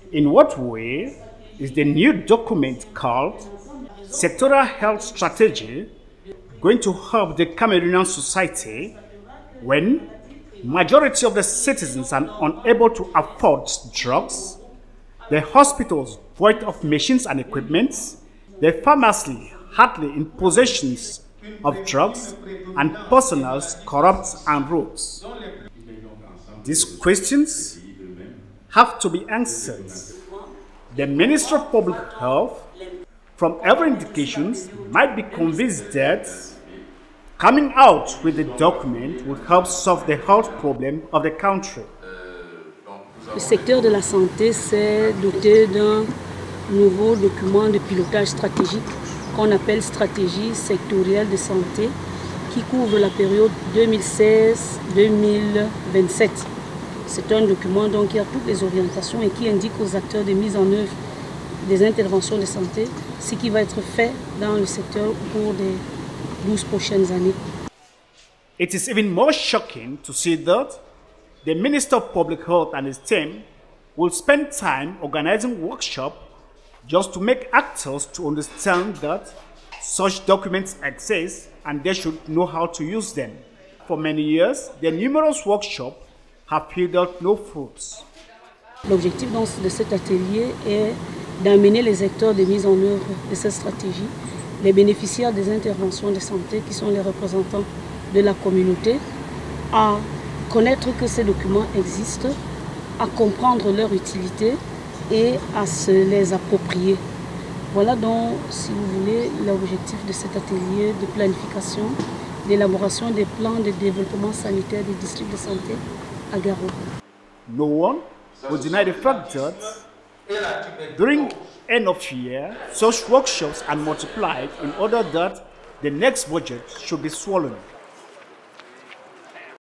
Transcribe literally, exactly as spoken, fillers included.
In what way is the new document called Sectoral Health Strategy going to help the Cameroonian society when majority of the citizens are unable to afford drugs, the hospitals void of machines and equipment, the pharmacy hardly in possession of drugs, and personnel corrupt and rogue? These questions have to be answered. The Minister of Public Health, from every indications, might be convinced that coming out with the document would help solve the health problem of the country. Le secteur de la santé s'est doté d'un nouveau document de pilotage stratégique qu'on appelle stratégie sectorielle de santé qui couvre la période deux mille seize à deux mille vingt-sept. C'est un document donc, qui a toutes les orientations et qui indique aux acteurs de mise en œuvre des interventions de santé ce qui va être fait dans le secteur au cours des douze prochaines années. It is even more shocking to see that the Minister of Public Health and his team will spend time organizing workshops just to make actors to understand that such documents exist and they should know how to use them. For many years, the numerous workshops have yielded no fruits. L'objectif de cet atelier est d'amener les acteurs de mise en œuvre de cette stratégie, les bénéficiaires des interventions de santé qui sont les représentants de la communauté, à connaître que ces documents existent, à comprendre leur utilité et à se les approprier. Voilà donc, si vous voulez, l'objectif de cet atelier de planification, d'élaboration des plans de développement sanitaire des districts de santé à Garo. No one will deny the fact that during end of year, such workshops are multiplied in order that the next budget should be swollen.